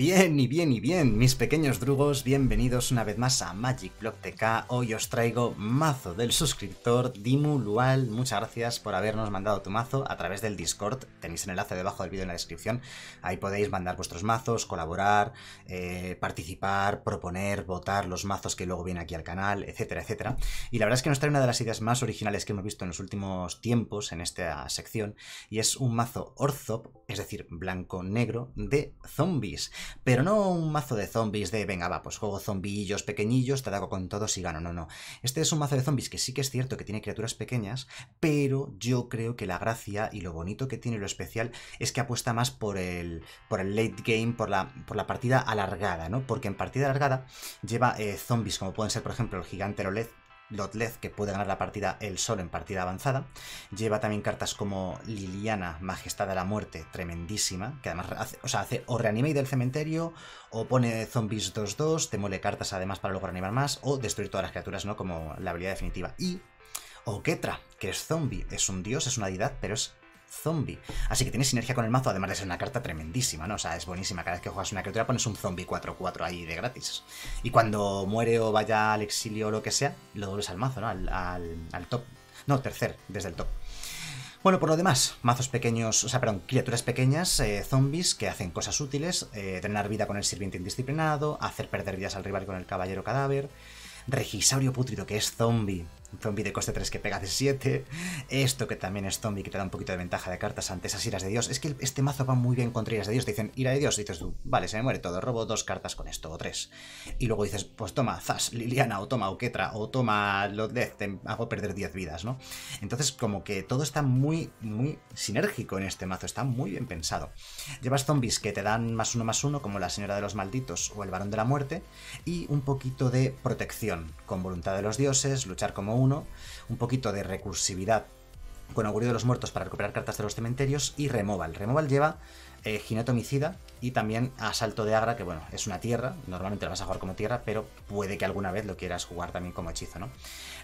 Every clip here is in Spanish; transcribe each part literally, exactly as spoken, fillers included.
Bien y bien y bien, mis pequeños drugos, bienvenidos una vez más a Magic Block T K. Hoy os traigo mazo del suscriptor Dimu Lual. Muchas gracias por habernos mandado tu mazo a través del Discord. Tenéis el enlace debajo del vídeo en la descripción. Ahí podéis mandar vuestros mazos, colaborar, eh, participar, proponer, votar los mazos que luego vienen aquí al canal, etcétera, etcétera. Y la verdad es que nos trae una de las ideas más originales que hemos visto en los últimos tiempos en esta sección, y es un mazo Orzhov, es decir, blanco-negro, de zombies. Pero no un mazo de zombies de, venga, va, pues juego zombillos pequeñillos, te ataco con todos y gano. No, no. Este es un mazo de zombies que sí que es cierto que tiene criaturas pequeñas, pero yo creo que la gracia y lo bonito que tiene, lo especial, es que apuesta más por el, por el late game, por la, por la partida alargada, ¿no? Porque en partida alargada lleva eh, zombies como pueden ser, por ejemplo, el gigante Lolez, Lotleth, que puede ganar la partida él solo en partida avanzada. Lleva también cartas como Liliana, Majestad de la Muerte, tremendísima, que además hace, o sea, hace o reanime del cementerio, o pone zombies dos dos, te mole cartas además para luego reanimar más, o destruir todas las criaturas, ¿no? Como la habilidad definitiva. Y Oketra, que es zombie, es un dios, es una deidad, pero es zombie. Así que tiene sinergia con el mazo, además de ser una carta tremendísima, ¿no? O sea, es buenísima. Cada vez que juegas una criatura pones un zombie cuatro cuatro ahí de gratis. Y cuando muere o vaya al exilio o lo que sea, lo dobles al mazo, ¿no? Al, al, al top. No, tercer, desde el top. Bueno, por lo demás, mazos pequeños, o sea, perdón, criaturas pequeñas, eh, zombies que hacen cosas útiles, eh, drenar vida con el sirviente indisciplinado, hacer perder vidas al rival con el caballero cadáver, Regisaurio Pútrido, que es zombie, un zombie de coste tres que pega de siete, esto que también es zombie, que te da un poquito de ventaja de cartas ante esas iras de Dios. Es que este mazo va muy bien contra iras de Dios. Te dicen, ira de Dios, dices tú, vale, se me muere todo, robo dos cartas con esto, o tres. Y luego dices, pues toma, Zas, Liliana, o toma Oketra, o toma Lotleth, te hago perder diez vidas, ¿no? Entonces, como que todo está muy, muy sinérgico en este mazo, está muy bien pensado. Llevas zombies que te dan más uno más uno, como la Señora de los Malditos o el Varón de la Muerte, y un poquito de protección, con Voluntad de los Dioses, luchar como uno, un poquito de recursividad con Augurio de los Muertos para recuperar cartas de los cementerios, y Removal. Removal lleva eh, Jinete Homicida y también Asalto de Agra, que bueno, es una tierra, normalmente la vas a jugar como tierra, pero puede que alguna vez lo quieras jugar también como hechizo, ¿no?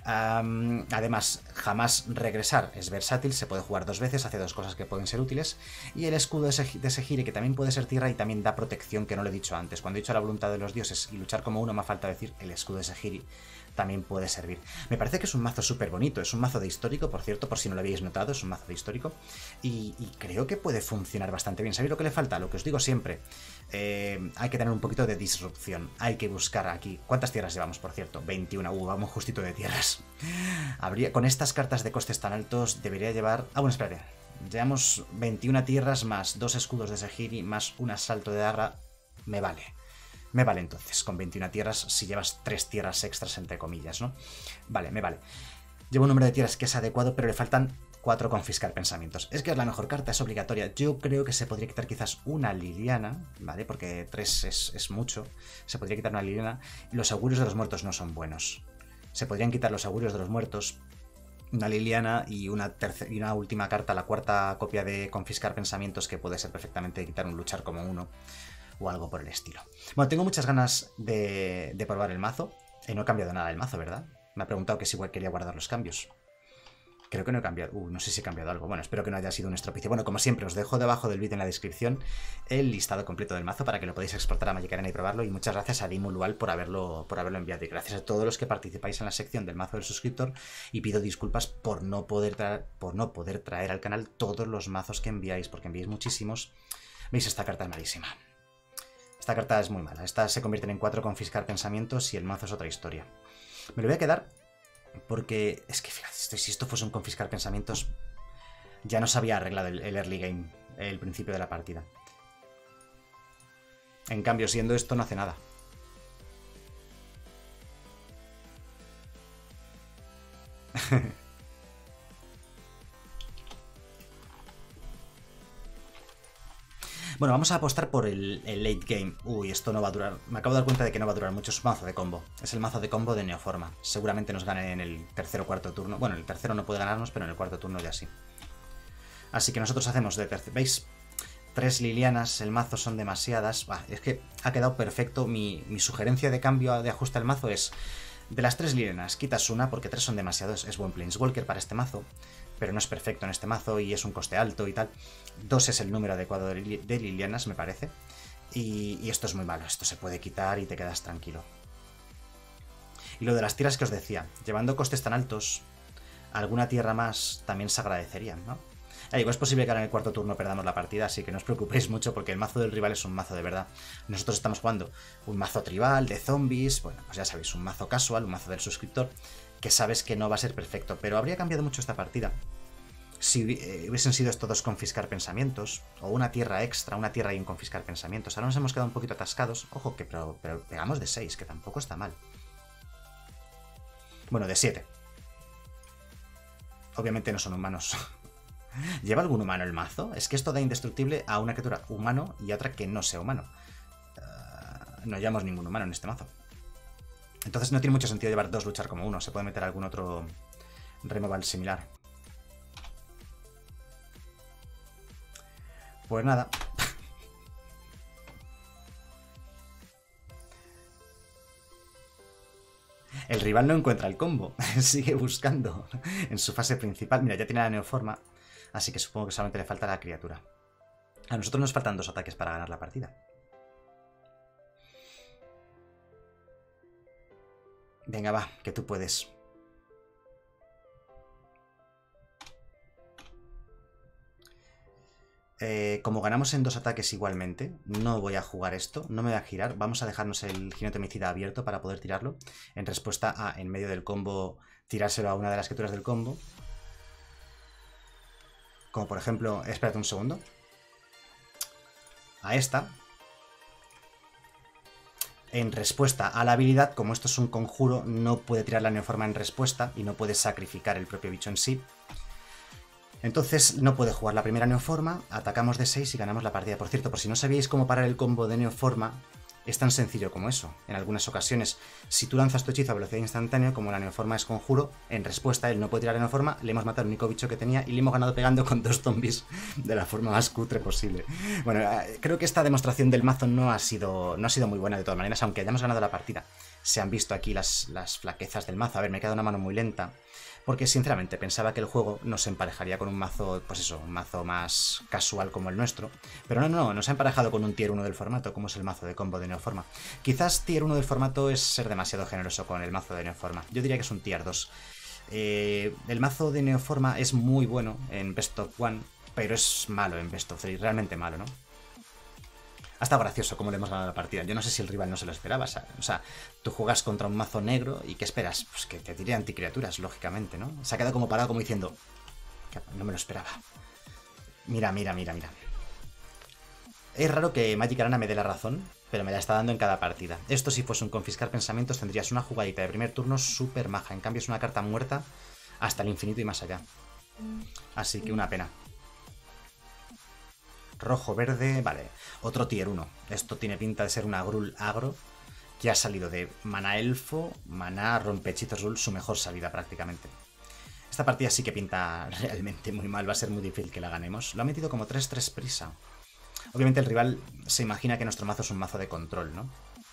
Um, además, Jamás Regresar es versátil, se puede jugar dos veces, hace dos cosas que pueden ser útiles, y el Escudo de Sejiri, que también puede ser tierra y también da protección, que no lo he dicho antes. Cuando he dicho la Voluntad de los Dioses y luchar como uno, me falta decir el Escudo de Sejiri también puede servir. Me parece que es un mazo súper bonito, es un mazo de histórico, por cierto, por si no lo habéis notado, es un mazo de histórico, y, y creo que puede funcionar bastante bien. ¿Sabéis lo que le falta? Lo que os digo siempre, eh, hay que tener un poquito de disrupción, hay que buscar aquí. ¿Cuántas tierras llevamos, por cierto? veintiuno, uh, vamos justito de tierras. Habría, con estas cartas de costes tan altos, debería llevar... Ah, bueno, espérate, llevamos veintiuna tierras más dos escudos de Sejiri más un asalto de Agra, me vale. Me vale entonces, con veintiuna tierras, si llevas tres tierras extras, entre comillas, ¿no? Vale, me vale. Llevo un número de tierras que es adecuado, pero le faltan cuatro Confiscar Pensamientos. Es que es la mejor carta, es obligatoria. Yo creo que se podría quitar quizás una Liliana, ¿vale? Porque tres es, es mucho. Se podría quitar una Liliana. Los Augurios de los Muertos no son buenos. Se podrían quitar los Augurios de los Muertos, una Liliana y una, tercera, y una última carta, la cuarta copia de Confiscar Pensamientos, que puede ser perfectamente quitar un Luchar como uno, o algo por el estilo. Bueno, tengo muchas ganas de, de probar el mazo. Eh, no he cambiado nada del mazo, ¿verdad? Me ha preguntado que si igual quería guardar los cambios. Creo que no he cambiado... Uh, no sé si he cambiado algo. Bueno, espero que no haya sido un estropicio. Bueno, como siempre, os dejo debajo del vídeo en la descripción el listado completo del mazo para que lo podáis exportar a Magic Arena y probarlo. Y muchas gracias a Dimu Lual por haberlo, por haberlo enviado. Y gracias a todos los que participáis en la sección del mazo del suscriptor. Y pido disculpas por no poder traer, por no poder traer al canal todos los mazos que enviáis, porque enviáis muchísimos. Veis, esta carta es malísima. Esta carta es muy mala. Estas se convierten en cuatro Confiscar Pensamientos y el mazo es otra historia. Me lo voy a quedar porque es que, fíjate, si esto fuese un Confiscar Pensamientos, ya nos había arreglado el, el early game, el principio de la partida. En cambio, siendo esto, no hace nada. Bueno, vamos a apostar por el, el late game. Uy, esto no va a durar. Me acabo de dar cuenta de que no va a durar mucho. Es un mazo de combo. Es el mazo de combo de Neoforma. Seguramente nos gane en el tercer o cuarto turno. Bueno, el tercero no puede ganarnos, pero en el cuarto turno ya sí. Así que nosotros hacemos de tercer... ¿Veis? Tres Lilianas, el mazo son demasiadas. Bah, es que ha quedado perfecto. Mi, mi sugerencia de cambio de ajuste al mazo es... De las tres Lilianas, quitas una porque tres son demasiados. Es buen Planeswalker para este mazo, pero no es perfecto en este mazo y es un coste alto y tal. Dos es el número adecuado de Lilianas, me parece. Y, y esto es muy malo, esto se puede quitar y te quedas tranquilo. Y lo de las tierras que os decía, llevando costes tan altos, alguna tierra más también se agradecerían, ¿no? Ya digo, es posible que ahora en el cuarto turno perdamos la partida, así que no os preocupéis mucho porque el mazo del rival es un mazo de verdad. Nosotros estamos jugando un mazo tribal, de zombies, bueno, pues ya sabéis, un mazo casual, un mazo del suscriptor, que sabes que no va a ser perfecto, pero habría cambiado mucho esta partida si hubiesen sido estos dos confiscar pensamientos, o una tierra extra, una tierra y un confiscar pensamientos. Ahora nos hemos quedado un poquito atascados. Ojo, que pero, pero pegamos de seis, que tampoco está mal. Bueno, de siete. Obviamente no son humanos. ¿Lleva algún humano el mazo? Es que esto da indestructible a una criatura humano y a otra que no sea humano. Uh, no llevamos ningún humano en este mazo. Entonces no tiene mucho sentido llevar dos luchar como uno. Se puede meter algún otro removal similar. Pues nada. El rival no encuentra el combo. Sigue buscando en su fase principal. Mira, ya tiene la neoforma. Así que supongo que solamente le falta la criatura. A nosotros nos faltan dos ataques para ganar la partida. Venga, va, que tú puedes. Eh, como ganamos en dos ataques igualmente, no voy a jugar esto, no me voy a girar. Vamos a dejarnos el jinete homicida abierto para poder tirarlo. En respuesta a, en medio del combo, tirárselo a una de las criaturas del combo. Como por ejemplo, espérate un segundo. A esta. En respuesta a la habilidad, como esto es un conjuro, no puede tirar la neoforma en respuesta y no puede sacrificar el propio bicho en sí. Entonces no puede jugar la primera neoforma, atacamos de seis y ganamos la partida. Por cierto, por si no sabíais cómo parar el combo de neoforma, es tan sencillo como eso. En algunas ocasiones, si tú lanzas tu hechizo a velocidad instantánea, como la neoforma es conjuro, en respuesta él no puede tirar la neoforma, le hemos matado al único bicho que tenía y le hemos ganado pegando con dos zombies de la forma más cutre posible. Bueno, creo que esta demostración del mazo no ha sido, no ha sido muy buena de todas maneras, aunque hayamos ganado la partida. Se han visto aquí las, las flaquezas del mazo. A ver, me queda una mano muy lenta. Porque sinceramente pensaba que el juego nos emparejaría con un mazo, pues eso, un mazo más casual como el nuestro. Pero no, no, nos ha emparejado con un tier uno del formato, como es el mazo de combo de neoforma. Quizás tier uno del formato es ser demasiado generoso con el mazo de neoforma. Yo diría que es un tier dos. Eh, el mazo de neoforma es muy bueno en Best of One, pero es malo en Best of Three, realmente malo, ¿no? Ha estado gracioso cómo le hemos ganado la partida. Yo no sé si el rival no se lo esperaba. O sea, tú juegas contra un mazo negro y ¿qué esperas? Pues que te tire anticriaturas, lógicamente, ¿no? Se ha quedado como parado, como diciendo... No me lo esperaba. Mira, mira, mira, mira. Es raro que Magic Arena me dé la razón, pero me la está dando en cada partida. Esto si fuese un confiscar pensamientos tendrías una jugadita de primer turno súper maja. En cambio es una carta muerta hasta el infinito y más allá. Así que una pena. Rojo, verde, vale. Otro tier uno. Esto tiene pinta de ser una Gruul agro que ha salido de Maná Elfo, Maná Rompehechizos Gruul, su mejor salida prácticamente. Esta partida sí que pinta realmente muy mal, va a ser muy difícil que la ganemos. Lo ha metido como tres tres prisa. Obviamente el rival se imagina que nuestro mazo es un mazo de control, ¿no?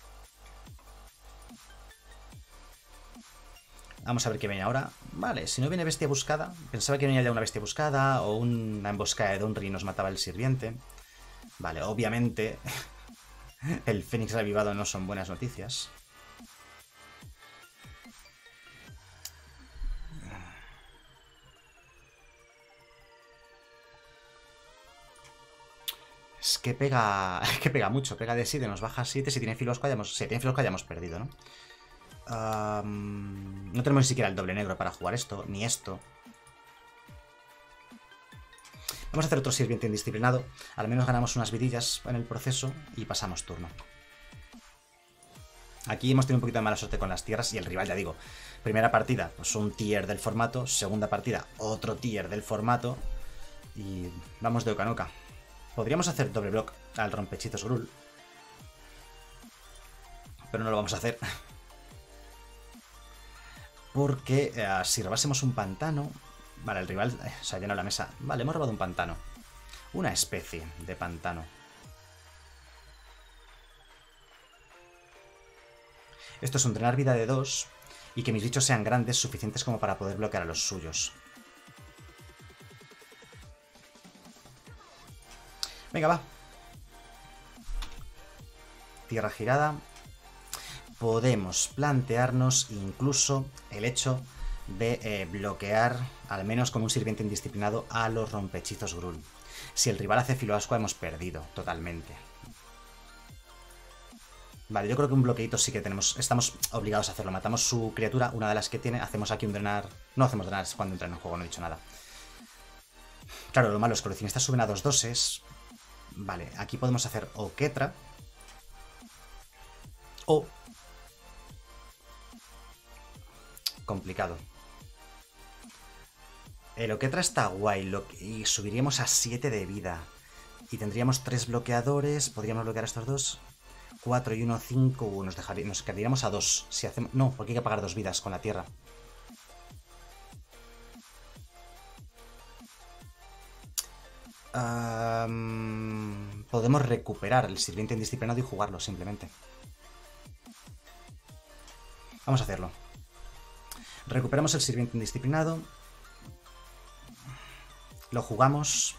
Vamos a ver qué viene ahora. Vale, si no viene bestia buscada. Pensaba que venía ya una bestia buscada o una emboscada de Donry y nos mataba el sirviente. Vale, obviamente el Fénix revivado no son buenas noticias. Es que pega, es que pega mucho, pega de siete, nos baja siete. Si tiene filosco hayamos, si tiene filosco hayamos perdido, ¿no? Um, no tenemos ni siquiera el doble negro para jugar esto, ni esto. Vamos a hacer otro sirviente indisciplinado. Al menos ganamos unas vidillas en el proceso y pasamos turno. Aquí hemos tenido un poquito de mala suerte con las tierras y el rival, ya digo. Primera partida, pues un tier del formato. Segunda partida, otro tier del formato. Y vamos de oca en oca. Podríamos hacer doble block al Rompehechizos Gruul, pero no lo vamos a hacer. Porque eh, si robásemos un pantano... Vale, el rival eh, se ha llenado la mesa. Vale, hemos robado un pantano. Una especie de pantano. Esto es un drenar vida de dos y que mis bichos sean grandes, suficientes como para poder bloquear a los suyos. Venga, va. tierra girada, podemos plantearnos incluso el hecho de eh, bloquear, al menos con un sirviente indisciplinado, a los rompehechizos Gruul. Si el rival hace filoascua hemos perdido totalmente. Vale, yo creo que un bloqueito sí que tenemos, estamos obligados a hacerlo. Matamos su criatura, una de las que tiene, hacemos aquí un drenar. No hacemos drenar, es cuando entra en el juego, no he dicho nada. Claro, lo malo es que los coleccionistas suben a dos doses. Vale, aquí podemos hacer o Ketra o... complicado. El Oketra está guay y subiríamos a siete de vida. Y tendríamos tres bloqueadores. Podríamos bloquear a estos dos. cuatro y uno, cinco. Uh, nos, dejaría, nos quedaríamos a dos. Si hacemos, no, porque hay que pagar dos vidas con la tierra. Um, podemos recuperar el sirviente indisciplinado y jugarlo simplemente. Vamos a hacerlo. Recuperamos el sirviente indisciplinado. Lo jugamos.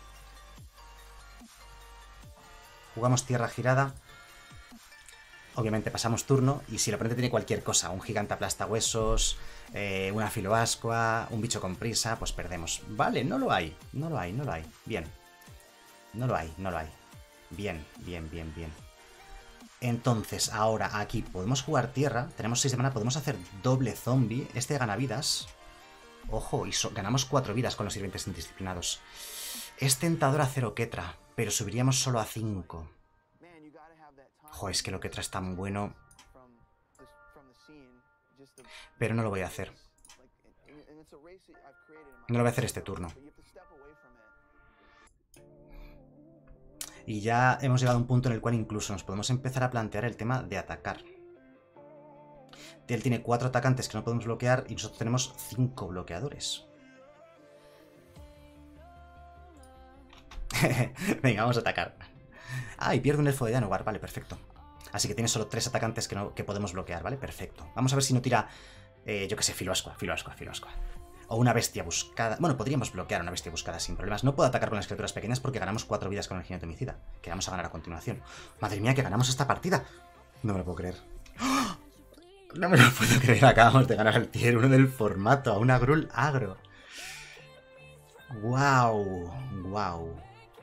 Jugamos tierra girada. Obviamente pasamos turno. Y si el oponente tiene cualquier cosa, un gigante aplastahuesos, eh, una filoascua, un bicho con prisa, pues perdemos. Vale, no lo hay. No lo hay, no lo hay. Bien. No lo hay, no lo hay. Bien, bien, bien, bien. Entonces, ahora aquí podemos jugar tierra. Tenemos seis de mana, podemos hacer doble zombie. Este gana vidas. Ojo, y so ganamos cuatro vidas con los sirvientes indisciplinados. Es tentador hacer Oketra, pero subiríamos solo a cinco. Joder, es que el Oketra es tan bueno. Pero no lo voy a hacer. No lo voy a hacer este turno. Y ya hemos llegado a un punto en el cual incluso nos podemos empezar a plantear el tema de atacar. Él tiene cuatro atacantes que no podemos bloquear y nosotros tenemos cinco bloqueadores. Venga, vamos a atacar. Ah, y pierde un elfo de Danugar, vale, perfecto. Así que tiene solo tres atacantes que, no, que podemos bloquear, ¿vale? Perfecto. Vamos a ver si no tira, eh, yo qué sé, filoascua, filoascua, filoascua. O una bestia buscada. Bueno, podríamos bloquear una bestia buscada sin problemas. No puedo atacar con las criaturas pequeñas porque ganamos cuatro vidas con el jinete homicida, que vamos a ganar a continuación. Madre mía, que ganamos esta partida. No me lo puedo creer. ¡Oh! No me lo puedo creer. Acabamos de ganar el tier uno del formato a una Gruul agro. Wow, wow.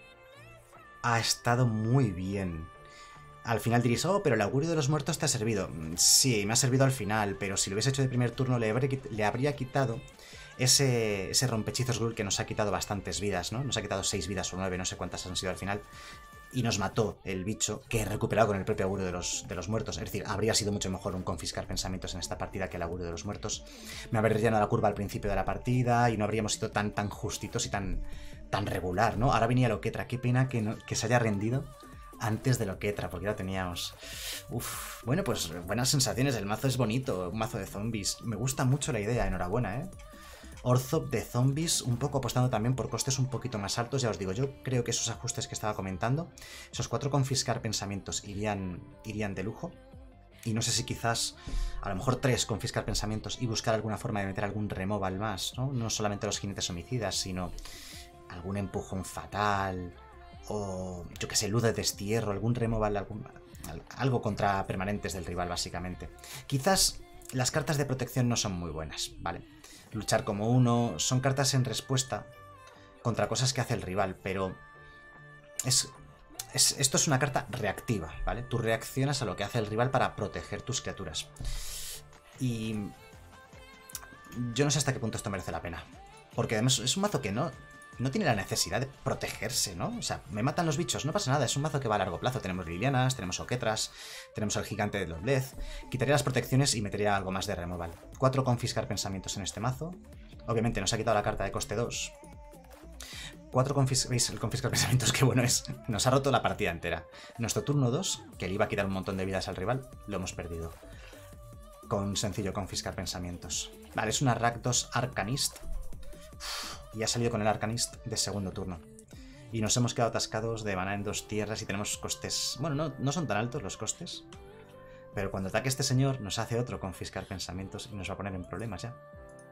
Ha estado muy bien. Al final diréis, oh, pero el augurio de los muertos te ha servido. Sí, me ha servido al final, pero si lo hubiese hecho de primer turno le habría, le habría quitado ese, ese rompehechizos Gruul que nos ha quitado bastantes vidas, ¿no? Nos ha quitado seis vidas o nueve, no sé cuántas han sido al final. Y nos mató el bicho, que he recuperado con el propio augurio de los, de los muertos. Es decir, habría sido mucho mejor un confiscar pensamientos en esta partida que el augurio de los muertos. Me habría llenado la curva al principio de la partida y no habríamos sido tan, tan justitos y tan, tan regular, ¿no? Ahora venía el Oketra. Qué pena que, no, que se haya rendido antes del Oketra, porque ya teníamos... Uf, bueno, pues buenas sensaciones. El mazo es bonito, un mazo de zombies. Me gusta mucho la idea, enhorabuena, ¿eh? Orzhov de zombies, un poco apostando también por costes un poquito más altos. Ya os digo, yo creo que esos ajustes que estaba comentando, esos cuatro confiscar pensamientos irían, irían de lujo. Y no sé si quizás, a lo mejor tres confiscar pensamientos y buscar alguna forma de meter algún removal más, ¿no? No solamente los jinetes homicidas, sino algún empujón fatal, o yo que sé, luz de destierro, algún removal, algún, algo contra permanentes del rival, básicamente. Quizás las cartas de protección no son muy buenas, ¿vale? Luchar como uno, son cartas en respuesta contra cosas que hace el rival, pero es, es, esto es una carta reactiva, ¿vale? Tú reaccionas a lo que hace el rival para proteger tus criaturas. Y yo no sé hasta qué punto esto merece la pena, porque además es un mazo que no, no tiene la necesidad de protegerse, ¿no? O sea, me matan los bichos, no pasa nada, es un mazo que va a largo plazo. Tenemos Lilianas, tenemos Oketras, tenemos al gigante de Lodlez. Quitaría las protecciones y metería algo más de removal. Cuatro confiscar pensamientos en este mazo. Obviamente nos ha quitado la carta de coste dos. Cuatro confis ¿Veis? El confiscar pensamientos, qué bueno es. Nos ha roto la partida entera. Nuestro turno dos, que le iba a quitar un montón de vidas al rival, lo hemos perdido. Con sencillo confiscar pensamientos. Vale, es una Rakdos Arcanist. Y ha salido con el Arcanist de segundo turno. Y nos hemos quedado atascados de mana en dos tierras y tenemos costes... Bueno, no, no son tan altos los costes. Pero cuando ataque este señor nos hace otro confiscar pensamientos y nos va a poner en problemas ya.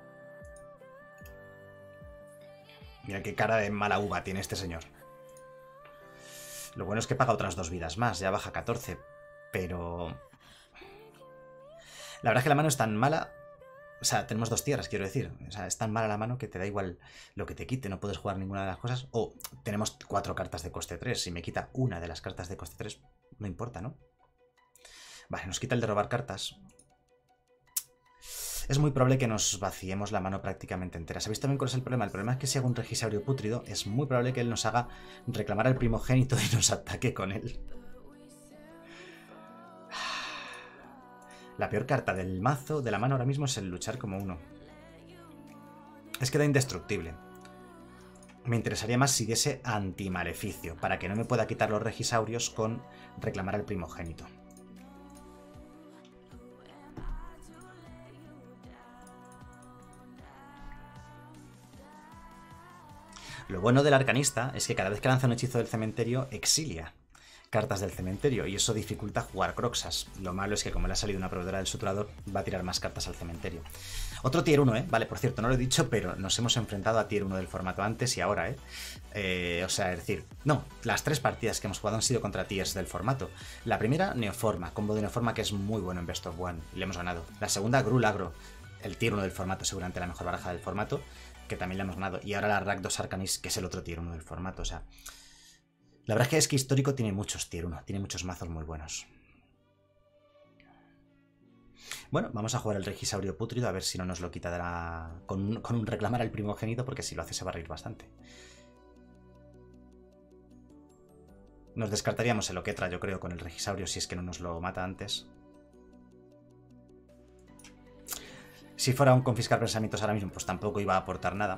Mira qué cara de mala uva tiene este señor. Lo bueno es que paga otras dos vidas más, ya baja catorce. Pero La verdad es que la mano es tan mala. O sea, tenemos dos tierras, quiero decir. O sea, es tan mala la mano que te da igual lo que te quite, no puedes jugar ninguna de las cosas. O tenemos cuatro cartas de coste tres. Si me quita una de las cartas de coste tres, no importa, ¿no? Vale, nos quita el de robar cartas. Es muy probable que nos vaciemos la mano prácticamente entera. ¿Sabéis también cuál es el problema? El problema es que si hago un Regisaurio Pútrido, es muy probable que él nos haga reclamar al primogénito y nos ataque con él. La peor carta del mazo, de la mano ahora mismo, es el luchar como uno. Es que da indestructible. Me interesaría más si diese antimaleficio, para que no me pueda quitar los regisaurios con reclamar al primogénito. Lo bueno del arcanista es que cada vez que lanza un hechizo del cementerio, exilia cartas del cementerio, y eso dificulta jugar Croxas. Lo malo es que como le ha salido una proveedora del suturador, va a tirar más cartas al cementerio. Otro tier uno, ¿eh? Vale, por cierto, no lo he dicho, pero nos hemos enfrentado a tier uno del formato antes y ahora, ¿eh? eh o sea, es decir, no, las tres partidas que hemos jugado han sido contra tiers del formato. La primera, Neoforma, combo de Neoforma que es muy bueno en Best of One, y le hemos ganado. La segunda, Gruul Agro, el tier uno del formato, seguramente la mejor baraja del formato, que también le hemos ganado. Y ahora la Rakdos Arcanis, que es el otro tier uno del formato, o sea... La verdad es que es que Histórico tiene muchos tier uno, tiene muchos mazos muy buenos. Bueno, vamos a jugar el Regisaurio Pútrido, a ver si no nos lo quita de la... con, un, con un reclamar al primogénito, porque si lo hace se va a reír bastante. Nos descartaríamos el Oketra, yo creo, con el Regisaurio, si es que no nos lo mata antes. Si fuera un confiscar pensamientos ahora mismo, pues tampoco iba a aportar nada.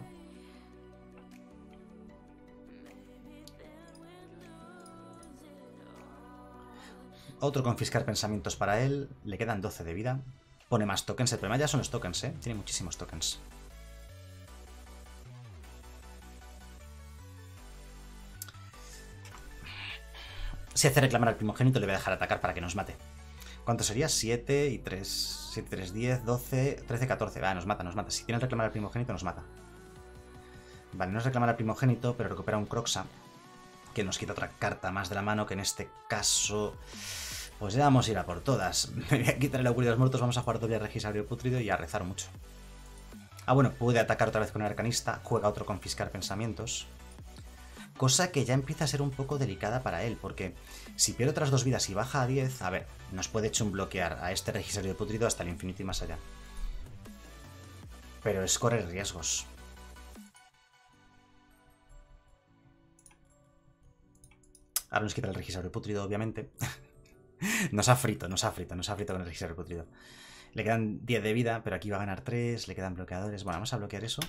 Otro confiscar pensamientos para él. Le quedan doce de vida. Pone más tokens. El problema ya son los tokens, ¿eh? Tiene muchísimos tokens. Si hace reclamar al primogénito, le voy a dejar atacar para que nos mate. ¿Cuánto sería? siete y tres. siete, tres, diez, doce, trece, catorce. Va, nos mata, nos mata. Si tiene reclamar al primogénito, nos mata. Vale, no es reclamar al primogénito, pero recupera un Croxa, que nos quita otra carta más de la mano, que en este caso... Pues ya vamos a ir a por todas. Me voy a quitar el augurio de los muertos, vamos a jugar doble Regisaurio Pútrido y a rezar mucho. Ah, bueno, puede atacar otra vez con el arcanista, juega otro confiscar pensamientos. Cosa que ya empieza a ser un poco delicada para él, porque si pierde otras dos vidas y baja a diez, a ver, nos puede echar un bloquear a este Regisaurio Pútrido hasta el infinito y más allá. Pero es correr riesgos. Ahora nos quita el Regisaurio Pútrido, obviamente. Nos ha frito, nos ha frito, nos ha frito con el Regisaurio Pútrido. Le quedan diez de vida, pero aquí va a ganar tres, le quedan bloqueadores. Bueno, vamos a bloquear eso.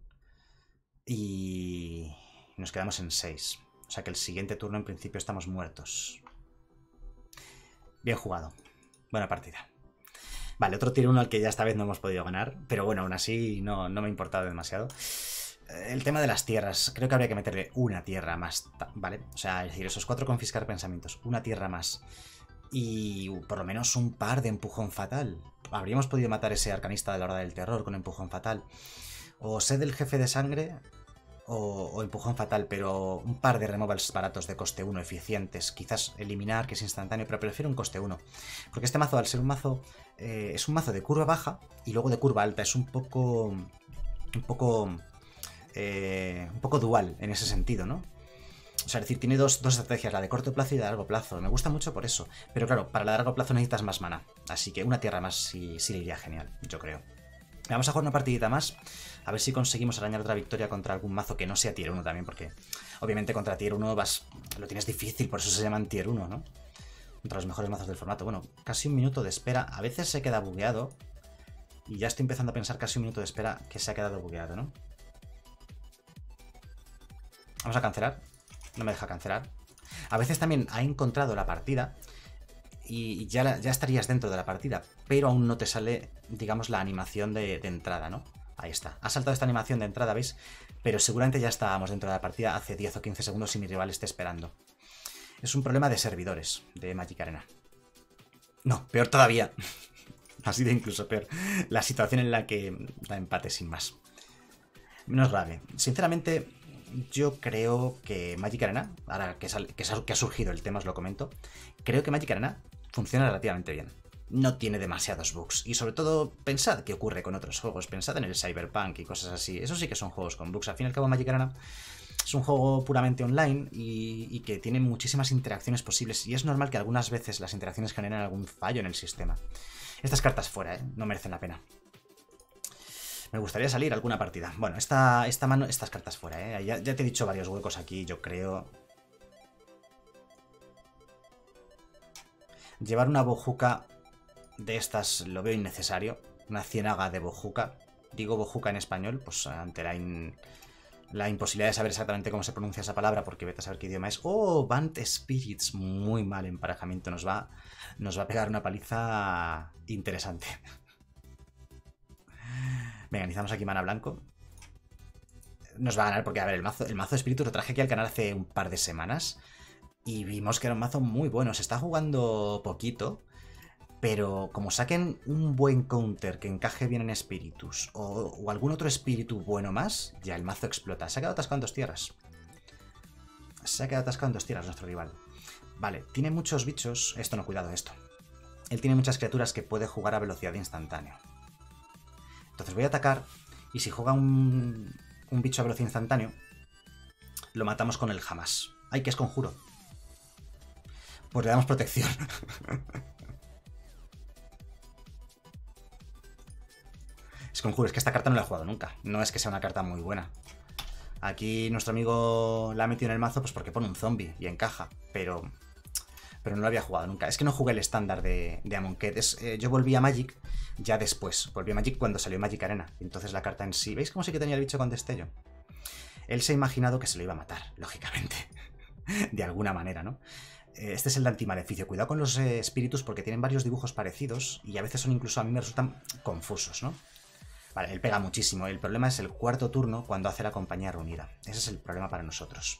Y nos quedamos en seis. O sea que el siguiente turno en principio estamos muertos. Bien jugado. Buena partida. Vale, otro tier uno al que ya esta vez no hemos podido ganar. Pero bueno, aún así no, no me ha importado demasiado. El tema de las tierras. Creo que habría que meterle una tierra más, ¿vale? O sea, es decir, esos cuatro confiscar pensamientos. Una tierra más. Y por lo menos un par de empujón fatal. Habríamos podido matar ese arcanista de la Horda del Terror con empujón fatal. O sed del jefe de sangre o, o empujón fatal, pero un par de removals baratos de coste uno eficientes. Quizás eliminar, que es instantáneo, pero prefiero un coste uno. Porque este mazo, al ser un mazo, eh, es un mazo de curva baja y luego de curva alta. Es un poco... Un poco... Eh, un poco dual en ese sentido, ¿no? O sea, es decir, tiene dos, dos estrategias, la de corto plazo y de largo plazo. Me gusta mucho por eso. Pero claro, para la de largo plazo necesitas más mana. Así que una tierra más sí, sí le iría genial, yo creo. Vamos a jugar una partidita más. A ver si conseguimos arañar otra victoria contra algún mazo que no sea tier uno también. Porque obviamente contra tier uno vas, lo tienes difícil, por eso se llaman tier uno, ¿no? Contra los mejores mazos del formato. Bueno, casi un minuto de espera. A veces se queda bugueado. Y ya estoy empezando a pensar casi un minuto de espera que se ha quedado bugueado, ¿no? Vamos a cancelar. No me deja cancelar. A veces también ha encontrado la partida y ya, la, ya estarías dentro de la partida, pero aún no te sale, digamos, la animación de, de entrada, ¿no? Ahí está. Ha saltado esta animación de entrada, ¿veis? Pero seguramente ya estábamos dentro de la partida hace diez o quince segundos y mi rival esté esperando. Es un problema de servidores de Magic Arena. No, peor todavía. Ha sido incluso peor. La situación en la que da empate sin más. Menos grave. Sinceramente... Yo creo que Magic Arena, ahora que, sal, que, sal, que ha surgido el tema, os lo comento, creo que Magic Arena funciona relativamente bien. no tiene demasiados bugs. Y sobre todo, pensad qué ocurre con otros juegos. Pensad en el Cyberpunk y cosas así. Eso sí que son juegos con bugs. Al fin y al cabo, Magic Arena es un juego puramente online y, y que tiene muchísimas interacciones posibles. Y es normal que algunas veces las interacciones generen algún fallo en el sistema. Estas cartas fuera, ¿eh? No merecen la pena. Me gustaría salir alguna partida. Bueno, esta, esta mano, estas cartas fuera, ¿eh? Ya, ya te he dicho varios huecos aquí, yo creo. Llevar una bojuca de estas lo veo innecesario. Una ciénaga de bojuca. Digo bojuca en español, pues ante la, in, la imposibilidad de saber exactamente cómo se pronuncia esa palabra, porque vete a saber qué idioma es. Oh, Bant Spirits. Muy mal emparejamiento. Nos va, nos va a pegar una paliza interesante. Venga, iniciamos aquí mana blanco. Nos va a ganar porque, a ver, el mazo, el mazo de espíritus lo traje aquí al canal hace un par de semanas. Y vimos que era un mazo muy bueno. Se está jugando poquito. Pero como saquen un buen counter que encaje bien en espíritus o, o algún otro espíritu bueno más, ya el mazo explota. Se ha quedado atascado en dos tierras. Se ha quedado atascado en dos tierras nuestro rival. Vale, tiene muchos bichos. Esto no, cuidado, esto. Él tiene muchas criaturas que puede jugar a velocidad instantánea. Entonces voy a atacar y si juega un, un bicho a velocidad instantáneo, lo matamos con el jamás. ¡Ay, que es conjuro! Pues le damos protección. Es conjuro, es que esta carta no la he jugado nunca. No es que sea una carta muy buena. Aquí nuestro amigo la ha metido en el mazo pues porque pone un zombie y encaja, pero... pero no lo había jugado nunca. Es que no jugué el estándar de, de Amonkhet. Es, eh, yo volví a Magic ya después. Volví a Magic cuando salió Magic Arena. Entonces la carta en sí... ¿Veis cómo sí que tenía el bicho con destello? Él se ha imaginado que se lo iba a matar, lógicamente. De alguna manera, ¿no? Eh, este es el de antimaleficio. Cuidado con los eh, espíritus porque tienen varios dibujos parecidos y a veces son incluso a mí me resultan confusos, ¿no? Vale, él pega muchísimo. El problema es el cuarto turno cuando hace la compañía reunida. Ese es el problema para nosotros.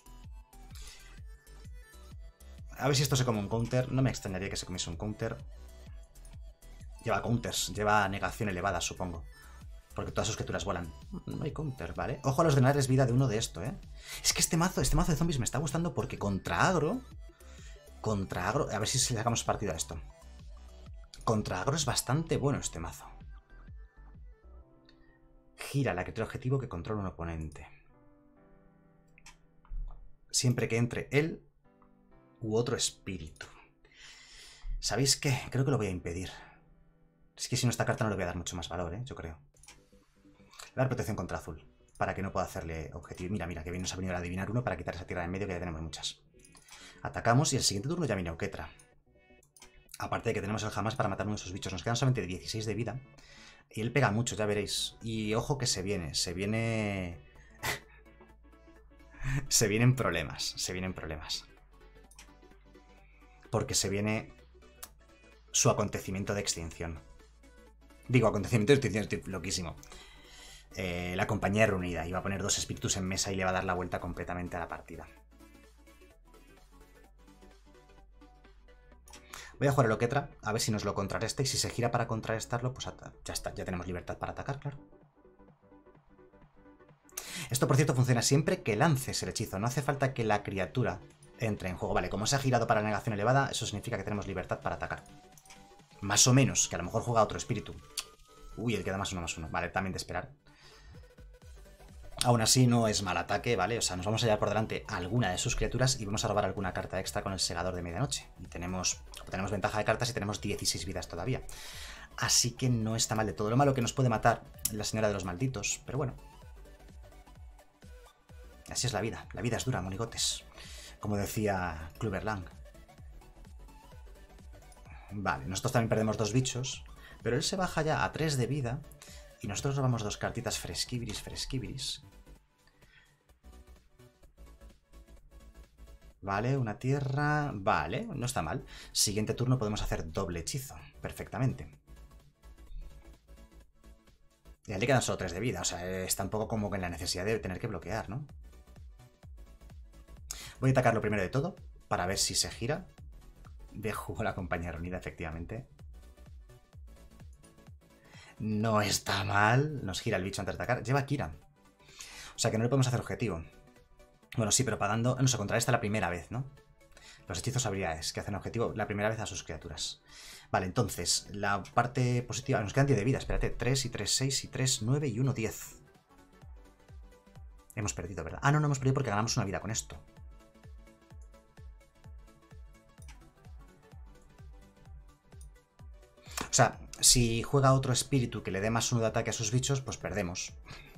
A ver si esto se come un counter. No me extrañaría que se comiese un counter. Lleva counters. Lleva negación elevada, supongo. Porque todas sus criaturas vuelan. No hay counter, ¿vale? Ojo a los drenadores vida de uno de esto, ¿eh? Es que este mazo, este mazo de zombies me está gustando porque contra agro... Contra agro... A ver si le sacamos partido a esto. Contra agro es bastante bueno este mazo. Gira la criatura objetivo que controla un oponente. Siempre que entre él u otro espíritu. ¿Sabéis qué? Creo que lo voy a impedir. Es que si no, esta carta no le voy a dar mucho más valor, ¿eh? Yo creo. Le voy a dar protección contra azul. Para que no pueda hacerle objetivo. Mira, mira, que bien nos ha venido a adivinar uno para quitar esa tierra de en medio que ya tenemos muchas. Atacamos y el siguiente turno ya viene Oketra. Aparte de que tenemos el jamás para matar uno de esos bichos. Nos quedan solamente dieciséis de vida. Y él pega mucho, ya veréis. Y ojo que se viene. Se viene... se vienen problemas. Se vienen problemas. Porque se viene su acontecimiento de extinción. Digo, acontecimiento de extinción, estoy loquísimo. Eh, la compañía reunida. Iba a poner dos espíritus en mesa y le va a dar la vuelta completamente a la partida. Voy a jugar el Oketra, a ver si nos lo contrarresta. Y si se gira para contrarrestarlo, pues ya está, ya tenemos libertad para atacar, claro. Esto, por cierto, funciona siempre que lances el hechizo. No hace falta que la criatura entre en juego. Vale, como se ha girado para la negación elevada, eso significa que tenemos libertad para atacar. Más o menos, que a lo mejor juega otro espíritu. Uy, él queda más uno, más uno. Vale, también de esperar. Aún así no es mal ataque, ¿vale? O sea, nos vamos a llevar por delante a alguna de sus criaturas y vamos a robar alguna carta extra con el segador de medianoche. Y tenemos, tenemos ventaja de cartas y tenemos dieciséis vidas todavía. Así que no está mal de todo. Lo malo que nos puede matar la señora de los malditos, pero bueno. Así es la vida. La vida es dura, monigotes. Como decía Clubberlang. Vale, nosotros también perdemos dos bichos, pero él se baja ya a tres de vida y nosotros robamos dos cartitas fresquibiris, fresquibiris. Vale, una tierra... Vale, no está mal. Siguiente turno podemos hacer doble hechizo, perfectamente. Y a él le quedan solo tres de vida, o sea, está un poco como en la necesidad de tener que bloquear, ¿no? Voy a atacarlo primero de todo, para ver si se gira. Dejo la compañía reunida, efectivamente. No está mal. Nos gira el bicho antes de atacar. Lleva Kira. O sea que no le podemos hacer objetivo. Bueno, sí, pero pagando... No sé, contra esta la primera vez, ¿no? Los hechizos habilidades que hacen objetivo la primera vez a sus criaturas. Vale, entonces, la parte positiva... Nos quedan diez de vida, espérate. tres y tres, seis y tres, nueve y uno, diez. Hemos perdido, ¿verdad? Ah, no, no hemos perdido porque ganamos una vida con esto. O sea, si juega otro espíritu que le dé más uno de ataque a sus bichos, pues perdemos.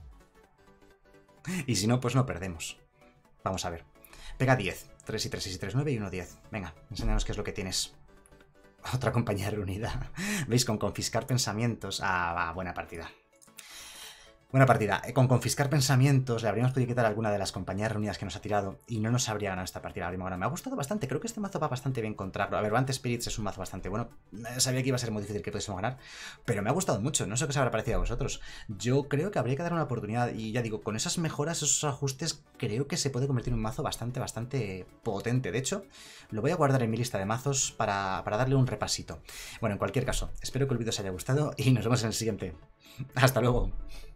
Y si no, pues no perdemos. Vamos a ver. Pega diez. tres y tres, seis y tres, nueve y uno, diez. Venga, enséñanos qué es lo que tienes. Otra compañía reunida. ¿Veis? Con confiscar pensamientos. Ah, va, buena partida. Buena partida. Con confiscar pensamientos le habríamos podido quitar alguna de las compañías reunidas que nos ha tirado y no nos habría ganado esta partida. Me ha gustado bastante. Creo que este mazo va bastante bien contra... A ver, Vant Spirits es un mazo bastante bueno. Sabía que iba a ser muy difícil que pudiésemos ganar, pero me ha gustado mucho. No sé qué os habrá parecido a vosotros. Yo creo que habría que dar una oportunidad y ya digo, con esas mejoras, esos ajustes, creo que se puede convertir en un mazo bastante, bastante potente. De hecho, lo voy a guardar en mi lista de mazos para, para darle un repasito. Bueno, en cualquier caso, espero que el vídeo os haya gustado y nos vemos en el siguiente. Hasta luego.